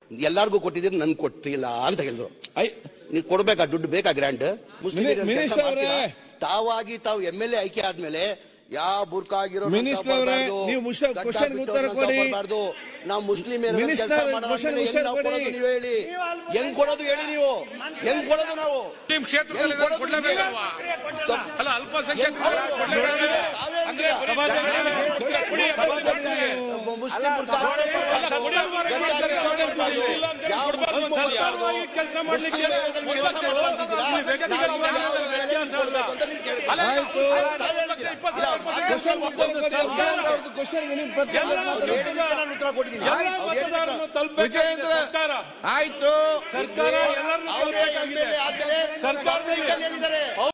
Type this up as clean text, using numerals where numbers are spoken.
ಎಲ್ಲಾರ್ಗೂ ಕೊಟ್ಟಿದ್ದೀರಿ, ನನ್ ಕೊಟ್ಟಿಲ್ಲ ಅಂತ ಹೇಳಿದ್ರು. ನೀವು ಕೊಡ್ಬೇಕಾ, ದುಡ್ಡು ಬೇಕಾ ಗ್ರಾಂಟ್? ಮುಸ್ಲಿಂ ತಾವಾಗಿ ತಾವು MLA ಆಯ್ಕೆ ಆದ್ಮೇಲೆ ಯಾವ ಬುರ್ಕಾ ಆಗಿರೋ ಬರಬಾರ್ದು. ನಾವು ಮುಸ್ಲಿಂ ನೀವು ಹೇಳಿ, ಹೆಂಗ್ ಕೊಡೋದು ಹೇಳಿ, ನೀವು ಹೆಂಗ್ ಕೊಡೋದು? ನಾವು ಕ್ಷೇತ್ರದಲ್ಲಿ ವಿಜಯೇಂದ್ರ ಆಯ್ತು, ಸರ್ಕಾರ ಎಲ್ಲರೂ